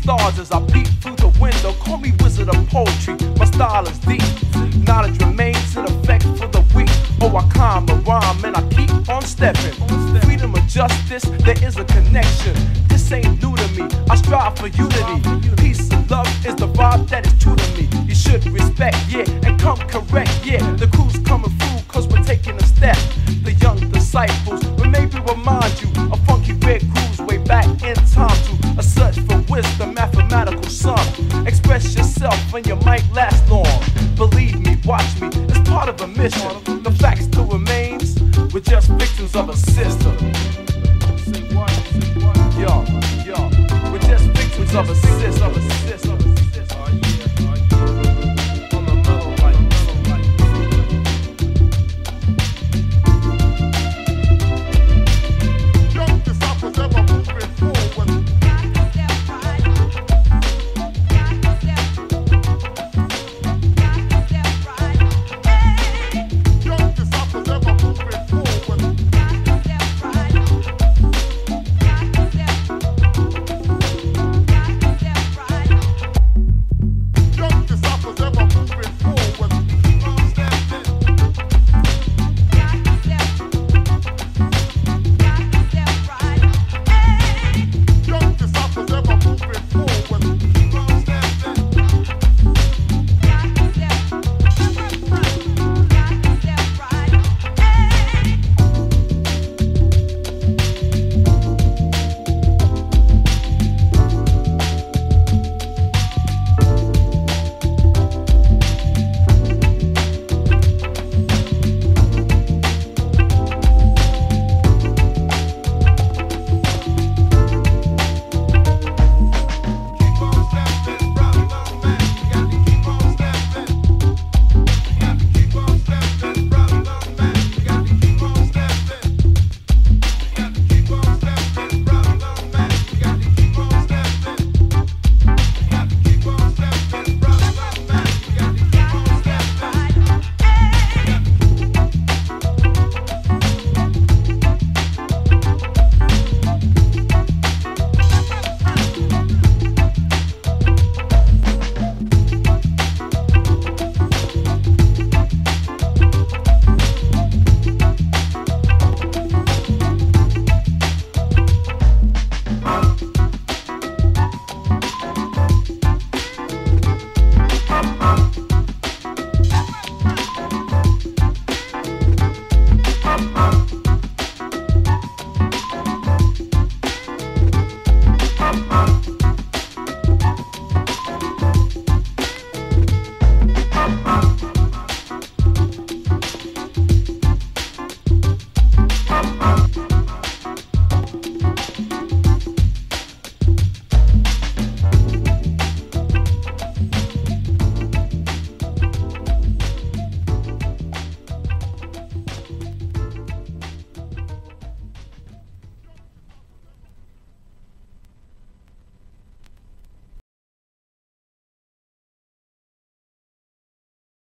stars as I peek through the window. Call me wizard of poetry, my style is deep. Knowledge remains in effect for the weak. Oh, I climb a rhyme and I keep on stepping. Freedom of justice, there is a connection. This ain't new to me, I strive for unity. Peace and love is the vibe that is true to me. You should respect, yeah, and come correct, yeah. The crew's coming through cause we're taking a step. The young disciples will maybe remind you of funky red grooves way back in time to a search for wisdom, mathematical sum. Express yourself and you might last long. Believe me, watch me, it's part of a mission. The fact still remains, we're just victims of a system. Yo, we're just victims of a system.